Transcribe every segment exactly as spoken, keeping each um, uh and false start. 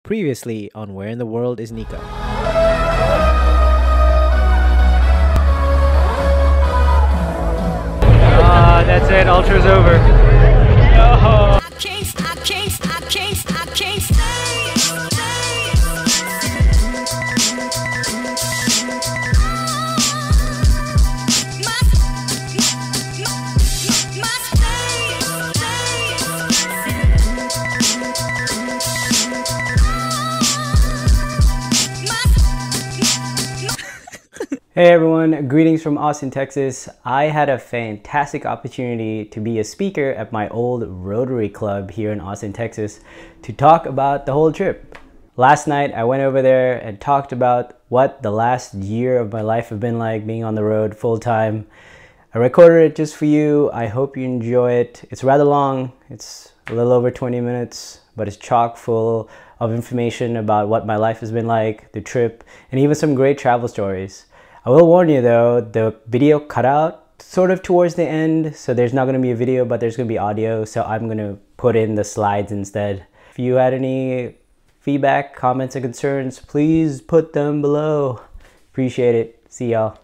Previously on Where in the World is Nico? Ah, uh, that's it. Ultra's over. No. I can't, I can't, I can't, I can't stay, stay. My, my, my stay, stay. Hey everyone, greetings from Austin, Texas. I had a fantastic opportunity to be a speaker at my old Rotary Club here in Austin, Texas to talk about the whole trip. Last night I went over there and talked about what the last year of my life have been like being on the road full time. I recorded it just for you. I hope you enjoy it. It's rather long. It's a little over twenty minutes, but it's chock full of information about what my life has been like, the trip, and even some great travel stories. I will warn you though, the video cut out sort of towards the end, so there's not going to be a video, but there's going to be audio, so I'm going to put in the slides instead. If you had any feedback, comments, and concerns, please put them below. Appreciate it. See y'all.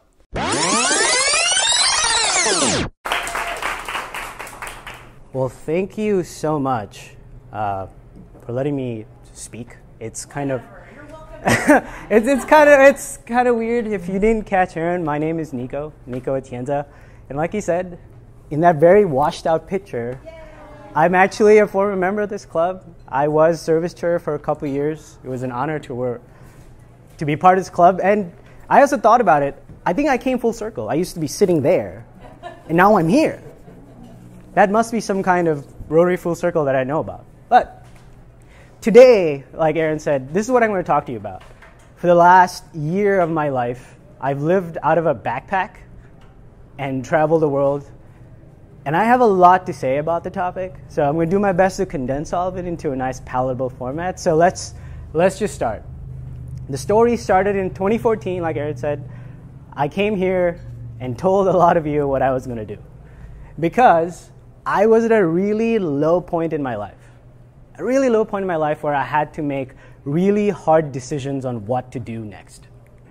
Well, thank you so much uh, for letting me speak. It's kind of it's it's kind of it's kind of weird. If you didn't catch Aaron, my name is Nico, Nico Atienza, and like he said, in that very washed out picture, I'm actually a former member of this club. I was service chair for a couple of years. It was an honor to work, to be part of this club, and I also thought about it. I think I came full circle. I used to be sitting there, and now I'm here. That must be some kind of Rotary full circle that I know about. But today, like Aaron said, this is what I'm going to talk to you about. For the last year of my life, I've lived out of a backpack and traveled the world. And I have a lot to say about the topic, so I'm going to do my best to condense all of it into a nice palatable format. So let's, let's just start. The story started in twenty fourteen, like Aaron said. I came here and told a lot of you what I was going to do, because I was at a really low point in my life. A really low point in my life where I had to make really hard decisions on what to do next.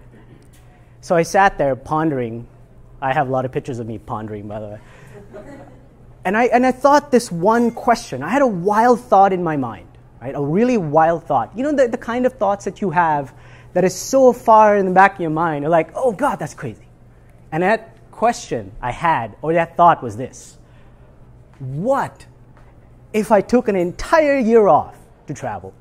So I sat there pondering. I have a lot of pictures of me pondering, by the way. And I, and I thought this one question. I had a wild thought in my mind, right? A really wild thought. You know, the, the kind of thoughts that you have that is so far in the back of your mind. You're like, oh God, that's crazy. And that question I had, or that thought was this. What if I took an entire year off to travel?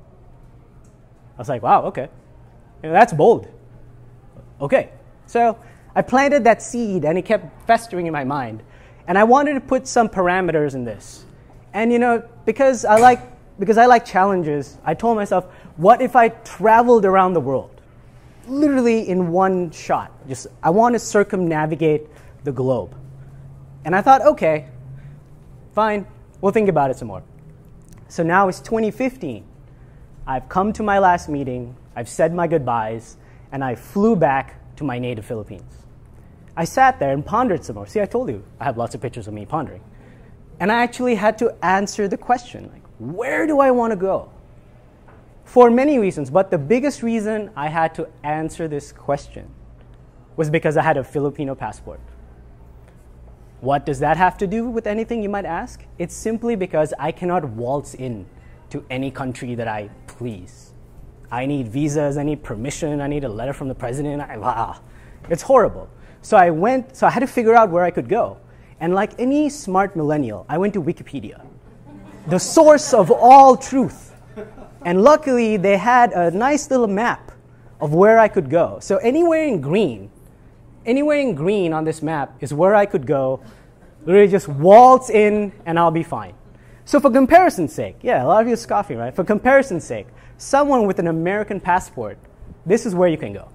I was like, wow, okay. You know, that's bold. Okay. So I planted that seed, and it kept festering in my mind. And I wanted to put some parameters in this. And you know, because I like, because I like challenges, I told myself, what if I traveled around the world? Literally in one shot. Just, I want to circumnavigate the globe. And I thought, okay, fine. We'll think about it some more. So now it's twenty fifteen. I've come to my last meeting, I've said my goodbyes, and I flew back to my native Philippines. I sat there and pondered some more. See, I told you, I have lots of pictures of me pondering. And I actually had to answer the question, like, where do I want to go? For many reasons, but the biggest reason I had to answer this question was because I had a Filipino passport. What does that have to do with anything, you might ask? It's simply because I cannot waltz in to any country that I please. I need visas, I need permission, I need a letter from the president. I, ah, it's horrible. So I went, so I had to figure out where I could go. And like any smart millennial, I went to Wikipedia, the source of all truth. And luckily, they had a nice little map of where I could go. So anywhere in green, Anywhere in green on this map is where I could go, literally just waltz in and I'll be fine. So for comparison's sake, yeah, a lot of you are scoffing, right? For comparison's sake, someone with an American passport, this is where you can go.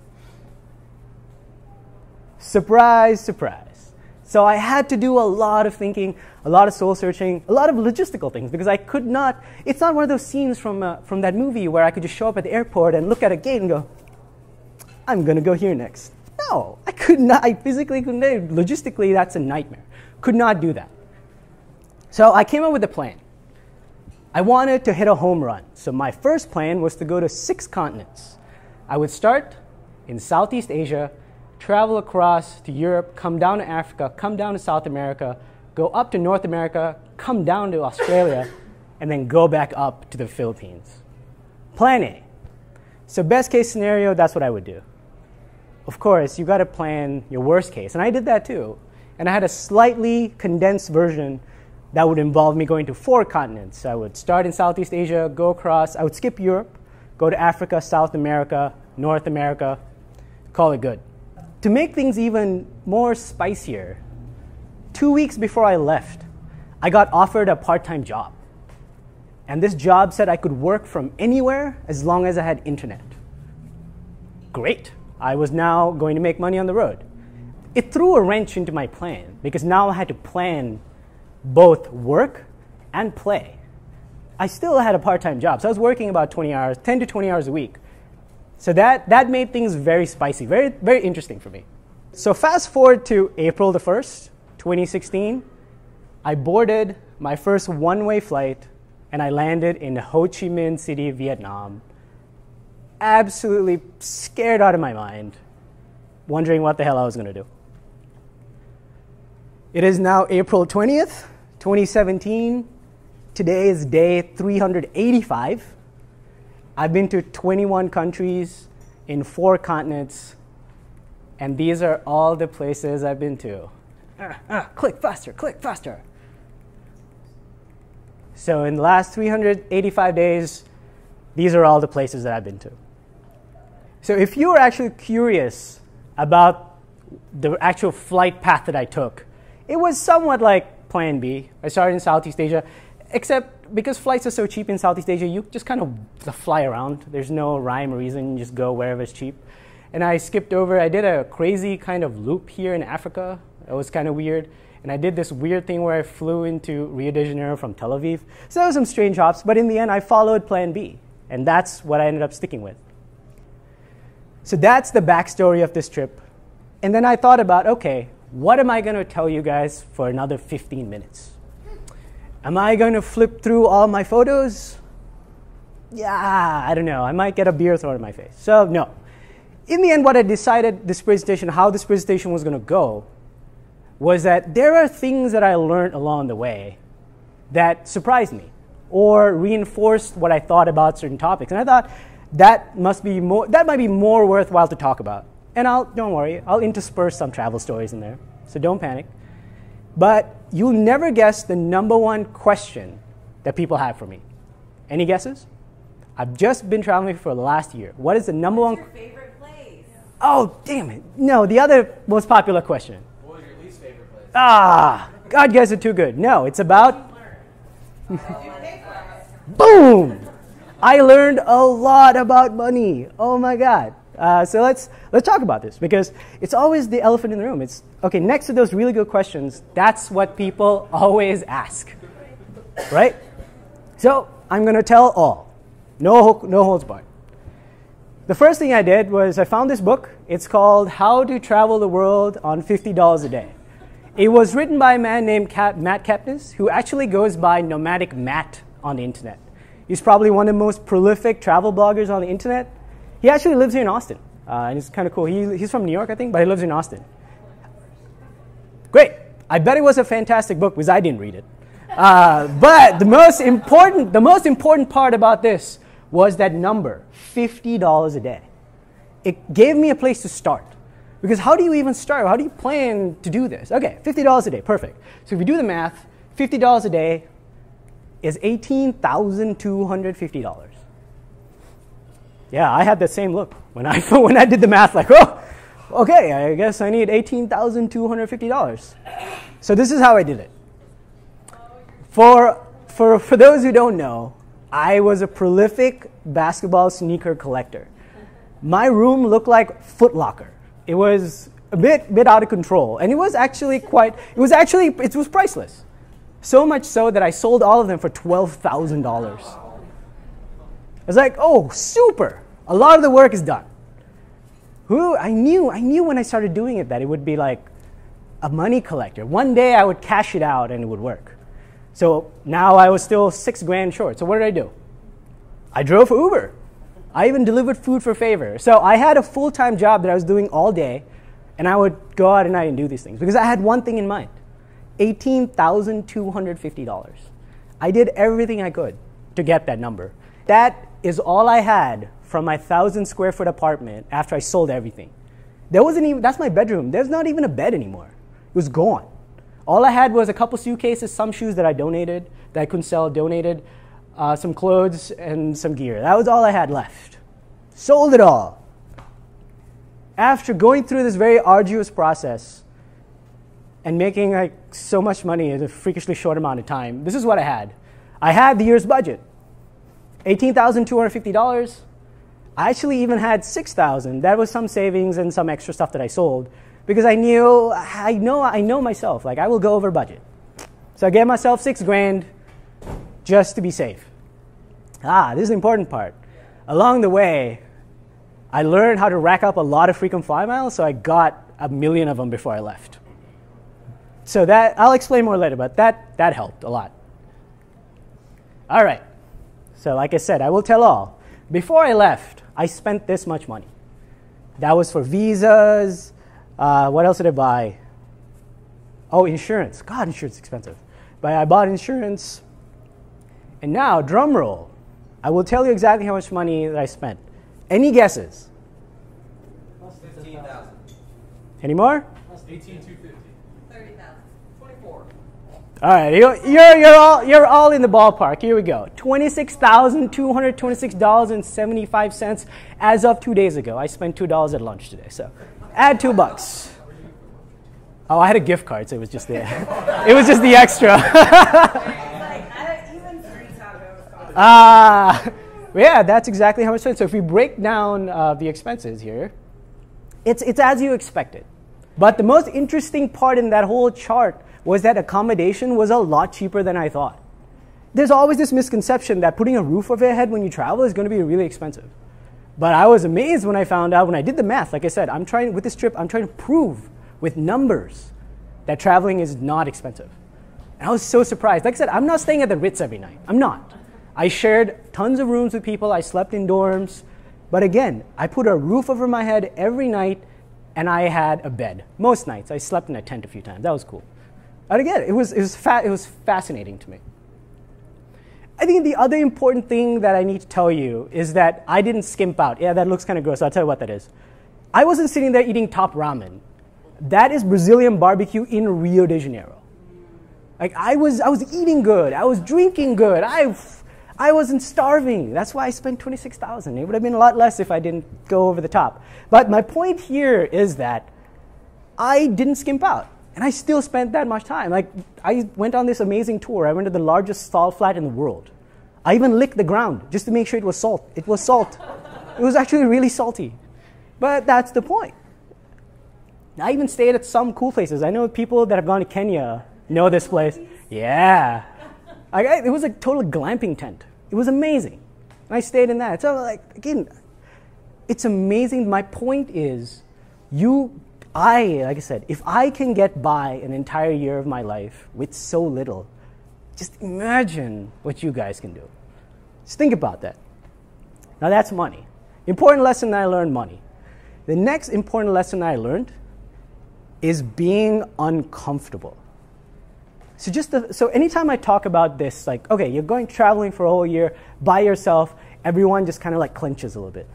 Surprise, surprise. So I had to do a lot of thinking, a lot of soul searching, a lot of logistical things, because I could not, it's not one of those scenes from, uh, from that movie where I could just show up at the airport and look at a gate and go, I'm going to go here next. No, I could not. I physically couldn't. Logistically, that's a nightmare. Could not do that. So I came up with a plan. I wanted to hit a home run. So my first plan was to go to six continents. I would start in Southeast Asia, travel across to Europe, come down to Africa, come down to South America, go up to North America, come down to Australia, and then go back up to the Philippines. Plan A. So best case scenario, that's what I would do. Of course, you got to plan your worst case, and I did that too. And I had a slightly condensed version that would involve me going to four continents. I would start in Southeast Asia, go across, I would skip Europe, go to Africa, South America, North America, call it good. To make things even more spicier, two weeks before I left, I got offered a part-time job. And this job said I could work from anywhere as long as I had internet. Great. I was now going to make money on the road. It threw a wrench into my plan because now I had to plan both work and play. I still had a part-time job, so I was working about twenty hours, ten to twenty hours a week. So that, that made things very spicy, very, very interesting for me. So fast forward to April the first, twenty sixteen, I boarded my first one-way flight and I landed in Ho Chi Minh City, Vietnam. Absolutely scared out of my mind, wondering what the hell I was going to do. It is now April twentieth, twenty seventeen. Today is day three hundred eighty-five. I've been to twenty-one countries in four continents, and these are all the places I've been to. Ah, ah, click faster, click faster. So in the last three hundred eighty-five days, these are all the places that I've been to. So if you were actually curious about the actual flight path that I took, it was somewhat like Plan B. I started in Southeast Asia, except because flights are so cheap in Southeast Asia, you just kind of fly around. There's no rhyme or reason. You just go wherever it's cheap. And I skipped over. I did a crazy kind of loop here in Africa. It was kind of weird. And I did this weird thing where I flew into Rio de Janeiro from Tel Aviv. So there were some strange hops, but in the end, I followed Plan B. And that's what I ended up sticking with. So that's the backstory of this trip. And then I thought about, okay, what am I going to tell you guys for another fifteen minutes? Am I going to flip through all my photos? Yeah, I don't know. I might get a beer thrown in my face. So no. In the end, what I decided this presentation, how this presentation was going to go, was that there are things that I learned along the way that surprised me or reinforced what I thought about certain topics. And I thought that must be more, that might be more worthwhile to talk about. And I'll, don't worry, I'll intersperse some travel stories in there, so don't panic. But you'll never guess the number one question that people have for me. Any guesses? I've just been traveling for the last year. What is the number What's one? your favorite place? Oh, damn it. No, the other most popular question. What was your least favorite place? Ah, God, guys are too good. No, it's about... Boom! I learned a lot about money. Oh my God. Uh, so let's let's talk about this because it's always the elephant in the room. It's okay. Next to those really good questions, that's what people always ask, right? So I'm going to tell all, no no holds barred. The first thing I did was I found this book. It's called How to Travel the World on fifty dollars a Day. It was written by a man named Cap- Matt Kepnes, who actually goes by Nomadic Matt on the internet. He's probably one of the most prolific travel bloggers on the internet. He actually lives here in Austin, uh, and it's kind of cool. He, he's from New York, I think, but he lives in Austin. Great. I bet it was a fantastic book because I didn't read it. Uh, but the most important, the most important part about this was that number, fifty dollars a day. It gave me a place to start. Because how do you even start? How do you plan to do this? Okay, fifty dollars a day, perfect. So if we do the math, fifty dollars a day is eighteen thousand two hundred fifty dollars. Yeah, I had the same look when I when I did the math, like, oh, okay, I guess I need eighteen thousand two hundred fifty dollars. So this is how I did it. For, for, for those who don't know, I was a prolific basketball sneaker collector. My room looked like Foot Locker. It was a bit, bit out of control, and it was actually quite, it was actually, it was priceless. So much so that I sold all of them for twelve thousand dollars. I was like, oh, super. A lot of the work is done. Who I knew, I knew when I started doing it that it would be like a money collector. One day I would cash it out and it would work. So now I was still six grand short. So what did I do? I drove for Uber. I even delivered food for favor. So I had a full-time job that I was doing all day, and I would go out at night and do these things because I had one thing in mind, eighteen thousand two hundred fifty dollars. I did everything I could to get that number. That is all I had from my one thousand square foot apartment after I sold everything. There wasn't even, that's my bedroom. There's not even a bed anymore. It was gone. All I had was a couple suitcases, some shoes that I donated, that I couldn't sell, donated, uh, some clothes, and some gear. That was all I had left. Sold it all. After going through this very arduous process and making like so much money in a freakishly short amount of time, this is what I had. I had the year's budget, eighteen thousand two hundred fifty dollars. I actually even had six thousand dollars. That was some savings and some extra stuff that I sold. Because I knew, I know, I know myself, like I will go over budget. So I gave myself six grand just to be safe. Ah, this is the important part. Along the way, I learned how to rack up a lot of frequent flyer miles, so I got a million of them before I left. So that, I'll explain more later, but that, that helped a lot. All right, so like I said, I will tell all. Before I left, I spent this much money. That was for visas. Uh, what else did I buy? Oh, insurance. God, insurance is expensive. But I bought insurance. And now, drum roll. I will tell you exactly how much money that I spent. Any guesses? fifteen thousand. Any more? eighteen two fifty. thirty thousand. twenty-four. All right, you're, you're, you're, all, you're all in the ballpark. Here we go. twenty-six thousand two hundred twenty-six dollars and seventy-five cents as of two days ago. I spent two dollars at lunch today, so add two bucks. Oh, I had a gift card, so it was just the, it was just the extra. Ah, uh, yeah, that's exactly how much I spent. So if we break down uh, the expenses here, it's, it's as you expected. But the most interesting part in that whole chart was that accommodation was a lot cheaper than I thought. There's always this misconception that putting a roof over your head when you travel is going to be really expensive. But I was amazed when I found out, when I did the math, like I said, I'm trying, with this trip, I'm trying to prove with numbers that traveling is not expensive. And I was so surprised. Like I said, I'm not staying at the Ritz every night. I'm not. I shared tons of rooms with people. I slept in dorms. But again, I put a roof over my head every night, and I had a bed. Most nights, I slept in a tent a few times. That was cool. And again, it was, it was, fa- it was fascinating to me. I think the other important thing that I need to tell you is that I didn't skimp out. Yeah, that looks kind of gross. I'll tell you what that is. I wasn't sitting there eating top ramen. That is Brazilian barbecue in Rio de Janeiro. Like I was, I was eating good. I was drinking good. I, I wasn't starving. That's why I spent twenty-six thousand dollars. It would have been a lot less if I didn't go over the top. But my point here is that I didn't skimp out. And I still spent that much time. Like, I went on this amazing tour. I went to the largest salt flat in the world. I even licked the ground just to make sure it was salt. It was salt. It was actually really salty. But that's the point. I even stayed at some cool places. I know people that have gone to Kenya know this place. Yeah. I, I, it was a total glamping tent. It was amazing. And I stayed in that. So, like, again, it's amazing. My point is, you... I, like I said, if I can get by an entire year of my life with so little, just imagine what you guys can do. Just think about that. Now that's money. Important lesson I learned, money. The next important lesson I learned is being uncomfortable. So just the, so anytime I talk about this, like, okay, you're going traveling for a whole year by yourself, everyone just kind of like clenches a little bit.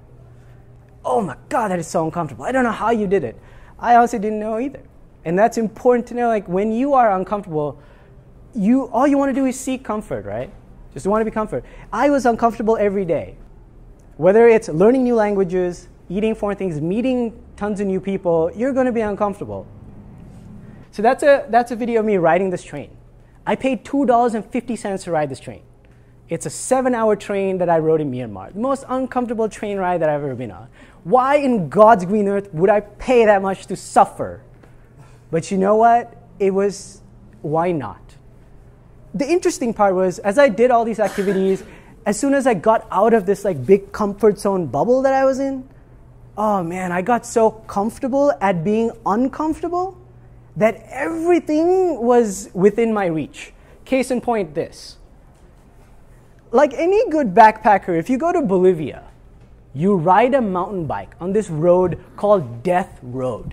Oh my God, that is so uncomfortable. I don't know how you did it. I honestly didn't know either. And that's important to know. Like when you are uncomfortable, you all you want to do is seek comfort, right? Just want to be comfort. I was uncomfortable every day. Whether it's learning new languages, eating foreign things, meeting tons of new people, you're going to be uncomfortable. So that's a, that's a video of me riding this train. I paid two dollars and fifty cents to ride this train. It's a seven-hour train that I rode in Myanmar. The most uncomfortable train ride that I've ever been on. Why in God's green earth would I pay that much to suffer? But you know what? It was, why not? The interesting part was, as I did all these activities, as soon as I got out of this like big comfort zone bubble that I was in, oh man, I got so comfortable at being uncomfortable that everything was within my reach. Case in point, this. Like any good backpacker, if you go to Bolivia, you ride a mountain bike on this road called Death Road.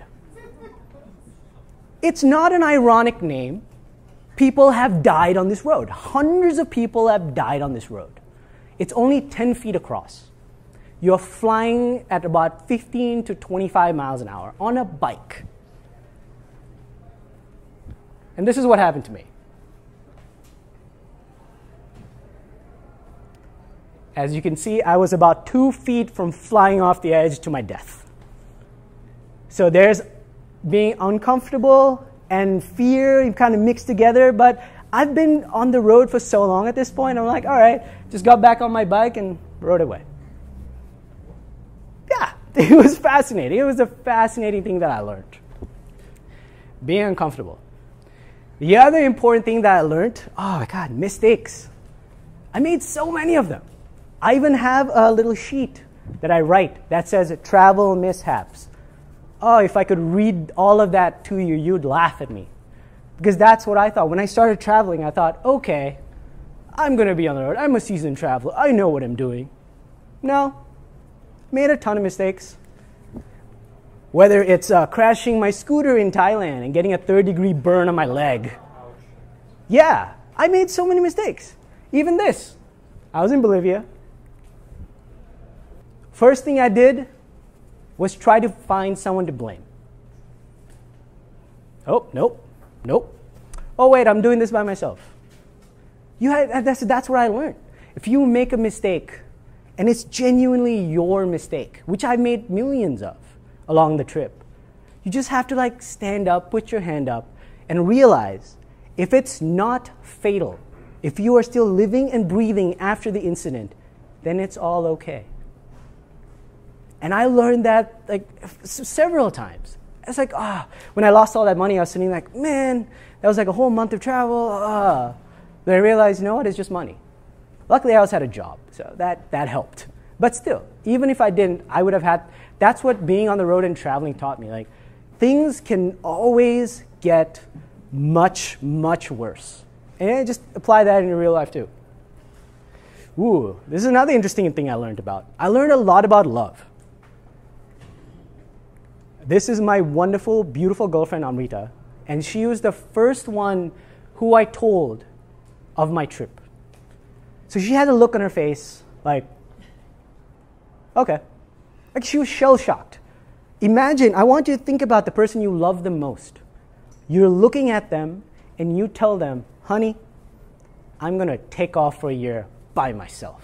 It's not an ironic name. People have died on this road. Hundreds of people have died on this road. It's only ten feet across. You're flying at about fifteen to twenty-five miles an hour on a bike. And this is what happened to me. As you can see, I was about two feet from flying off the edge to my death. So there's being uncomfortable and fear kind of mixed together, but I've been on the road for so long at this point, I'm like, all right, just got back on my bike and rode away. Yeah, it was fascinating. It was a fascinating thing that I learned. Being uncomfortable. The other important thing that I learned, oh my God, mistakes. I made so many of them. I even have a little sheet that I write that says travel mishaps. Oh, if I could read all of that to you, you'd laugh at me. Because that's what I thought. When I started traveling, I thought, okay, I'm going to be on the road. I'm a seasoned traveler. I know what I'm doing. No. Made a ton of mistakes. Whether it's uh, crashing my scooter in Thailand and getting a third degree burn on my leg. Yeah, I made so many mistakes. Even this. I was in Bolivia. First thing I did was try to find someone to blame. Oh, nope, nope. Oh, wait, I'm doing this by myself. You had, that's, that's what I learned. If you make a mistake, and it's genuinely your mistake, which I've made millions of along the trip, you just have to like stand up, put your hand up, and realize if it's not fatal, if you are still living and breathing after the incident, then it's all okay. And I learned that like several times. It's like, ah, oh. When I lost all that money, I was sitting like, man, that was like a whole month of travel. Ah. Then I realized, you know what, it's just money. Luckily, I also had a job, so that, that helped. But still, even if I didn't, I would have had, that's what being on the road and traveling taught me. Like, things can always get much, much worse. And I just apply that in real life too. Ooh, this is another interesting thing I learned about. I learned a lot about love. This is my wonderful, beautiful girlfriend, Amrita, and she was the first one who I told of my trip. So she had a look on her face like, okay. Like she was shell-shocked. Imagine, I want you to think about the person you love the most. You're looking at them and you tell them, honey, I'm going to take off for a year by myself.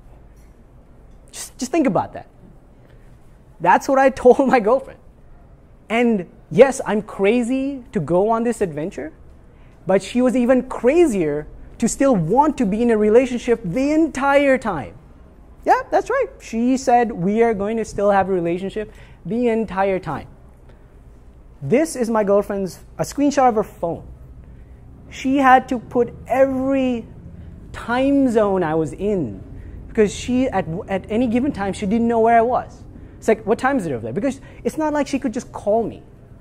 Just, just think about that. That's what I told my girlfriend. And yes, I'm crazy to go on this adventure, but she was even crazier to still want to be in a relationship the entire time. Yeah, that's right. She said we are going to still have a relationship the entire time. This is my girlfriend's, a screenshot of her phone. She had to put every time zone I was in because she, at, at any given time, she didn't know where I was. It's like, what time is it over there? Because it's not like she could just call me.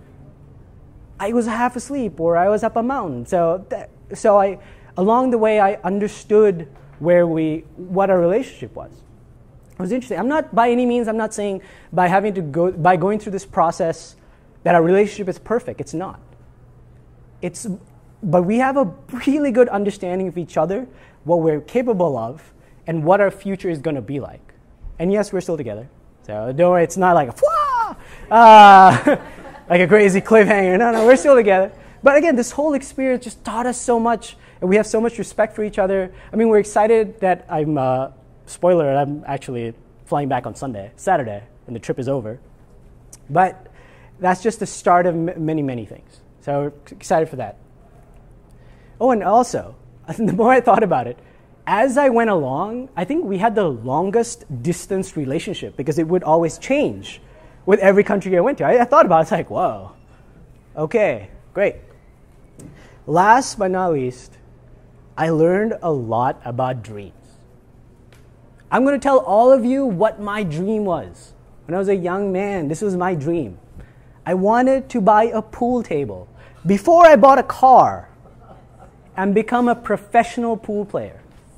I was half asleep or I was up a mountain. So, that, so I, along the way, I understood where we, what our relationship was. It was interesting. I'm not, by any means, I'm not saying by having to go, by going through this process that our relationship is perfect. It's not. It's, but we have a really good understanding of each other, what we're capable of, and what our future is going to be like. And yes, we're still together. So don't worry, it's not like a, uh, like a crazy cliffhanger. No, no, we're still together. But again, this whole experience just taught us so much, and we have so much respect for each other. I mean, we're excited that I'm, uh, spoiler, I'm actually flying back on Sunday, Saturday, and the trip is over. But that's just the start of m- many, many things. So we're excited for that. Oh, and also, the more I thought about it, as I went along, I think we had the longest distance relationship because it would always change with every country I went to. I, I thought about it, it's like, whoa, okay, great. Last but not least, I learned a lot about dreams. I'm going to tell all of you what my dream was. When I was a young man, this was my dream. I wanted to buy a pool table before I bought a car. and become a professional pool player.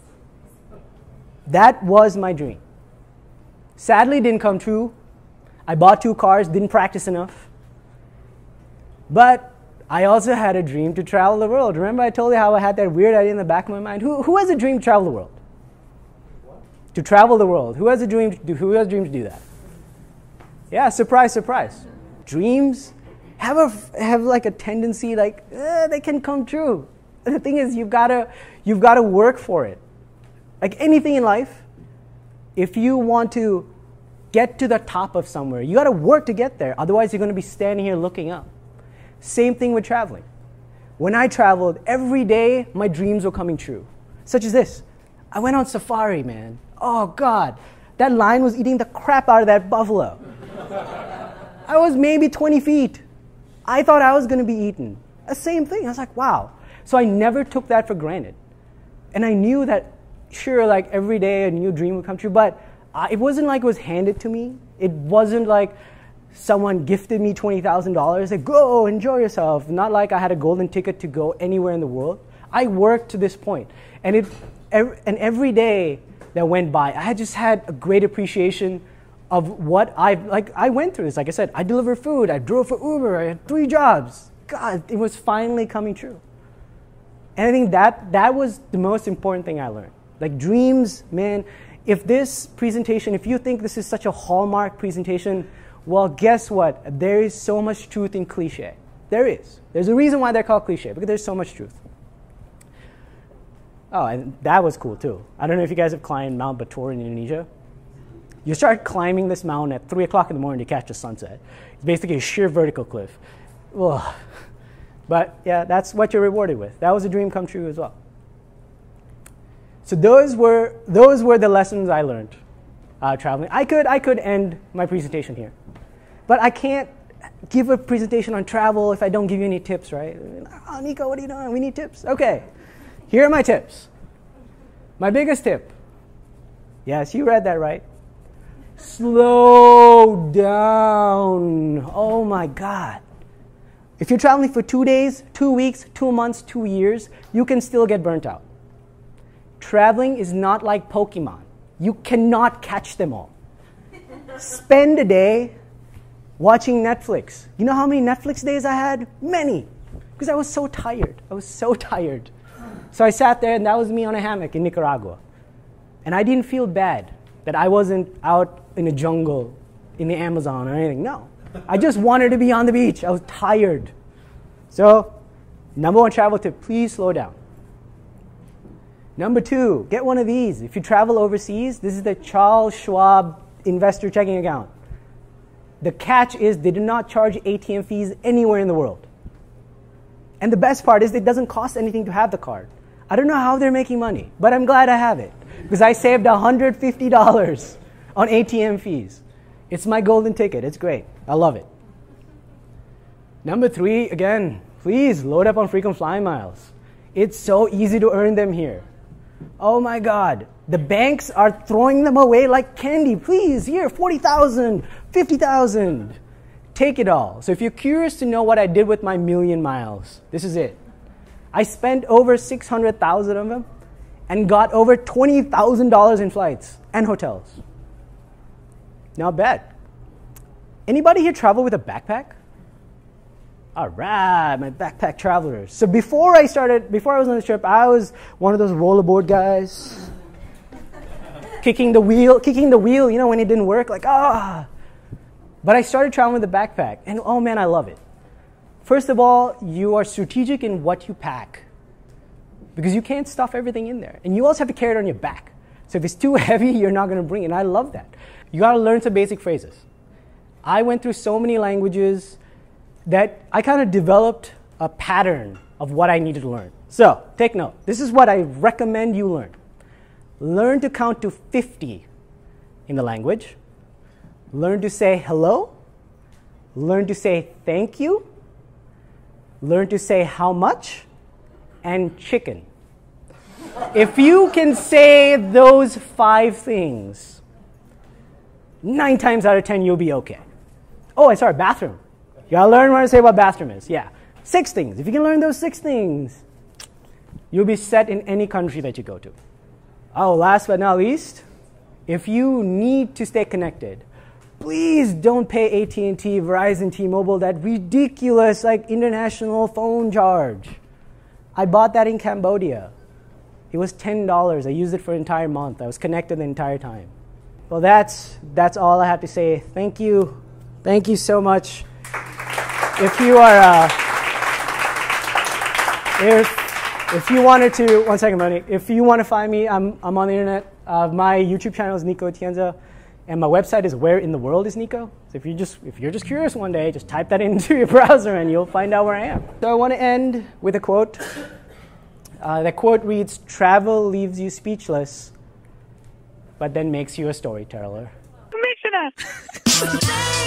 That was my dream. Sadly, it didn't come true. I bought two cars, didn't practice enough. But I also had a dream to travel the world. Remember I told you how I had that weird idea in the back of my mind? Who, who has a dream to travel the world? What? To travel the world. Who has a dream to do, who has a dream to do that? Yeah, surprise, surprise. Dreams have a have like a tendency like eh, they can come true. The thing is you've gotta you've gotta work for it. Like anything in life, if you want to get to the top of somewhere, you gotta work to get there. Otherwise you're gonna be standing here looking up. Same thing with traveling. When I traveled, every day my dreams were coming true. Such as this. I went on safari, man. Oh God, that lion was eating the crap out of that buffalo. I was maybe twenty feet. I thought I was going to be eaten. The same thing. I was like, wow. So I never took that for granted. And I knew that, sure, like every day a new dream would come true, but I, it wasn't like it was handed to me. It wasn't like someone gifted me twenty thousand dollars. Like, go, enjoy yourself. Not like I had a golden ticket to go anywhere in the world. I worked to this point. And, it, every, and every day that went by, I had just had a great appreciation of what I like. I went through this. Like I said, I delivered food. I drove for Uber. I had three jobs. God, it was finally coming true. And I think that that was the most important thing I learned. Like dreams, man. If this presentation, if you think this is such a hallmark presentation, well, guess what? There is so much truth in cliche. There is. There's a reason why they're called cliche, because there's so much truth. Oh, and that was cool too. I don't know if you guys have climbed Mount Batur in Indonesia. You start climbing this mountain at three o'clock in the morning to catch the sunset. It's basically a sheer vertical cliff. Ugh. But yeah, that's what you're rewarded with. That was a dream come true as well. So those were those were the lessons I learned uh, traveling. I could I could end my presentation here, but I can't give a presentation on travel if I don't give you any tips, right? Oh, Nico, what are you doing? We need tips. Okay, here are my tips. My biggest tip. Yes, you read that right. Slow down. Oh my God. If you're traveling for two days, two weeks, two months, two years, you can still get burnt out. Traveling is not like Pokemon. You cannot catch them all. Spend a day watching Netflix. You know how many Netflix days I had? Many. Because I was so tired. I was so tired. So I sat there and that was me on a hammock in Nicaragua. And I didn't feel bad that I wasn't out in a jungle in the Amazon or anything. No. I just wanted to be on the beach. I was tired. So, number one travel tip, please slow down. Number two, get one of these. If you travel overseas, this is the Charles Schwab investor checking account. The catch is they do not charge A T M fees anywhere in the world. And the best part is it doesn't cost anything to have the card. I don't know how they're making money, but I'm glad I have it because I saved one hundred fifty dollars on A T M fees. It's my golden ticket. It's great. I love it. Number three, again, please load up on frequent flyer miles. It's so easy to earn them here. Oh my God. The banks are throwing them away like candy. Please, here, forty thousand, fifty thousand. Take it all. So if you're curious to know what I did with my million miles, this is it. I spent over six hundred thousand of them and got over twenty thousand dollars in flights and hotels. Not bad. Anybody here travel with a backpack? All right, my backpack travelers. So before I started, before I was on the trip, I was one of those rollerboard guys. kicking the wheel, kicking the wheel, you know, when it didn't work, like, ah. But I started traveling with a backpack, and oh man, I love it. First of all, you are strategic in what you pack because you can't stuff everything in there. And you also have to carry it on your back. So if it's too heavy, you're not going to bring it, and I love that. You got to learn some basic phrases. I went through so many languages that I kind of developed a pattern of what I needed to learn. So take note. This is what I recommend you learn. Learn to count to fifty in the language. Learn to say hello. Learn to say thank you. Learn to say how much. And chicken. If you can say those five things, nine times out of ten, you'll be okay. Oh, I sorry, bathroom. You gotta learn what to say what bathroom is. Yeah. Six things. If you can learn those six things, You'll be set in any country that you go to. Oh, last but not least, if you need to stay connected, please don't pay A T and T, Verizon, T-Mobile that ridiculous like international phone charge. I bought that in Cambodia. It was ten dollars. I used it for an entire month. I was connected the entire time. Well, that's, that's all I have to say. Thank you. Thank you so much. If you are, uh, if, if you wanted to, one second, Moni. If you want to find me, I'm, I'm on the internet. Uh, my YouTube channel is Nico Atienza, and my website is Where in the World is Nico. So if you just, if you're just curious one day, just type that into your browser and you'll find out where I am. So I want to end with a quote. Uh, that quote reads, "Travel leaves you speechless, but then makes you a storyteller." Commissioner!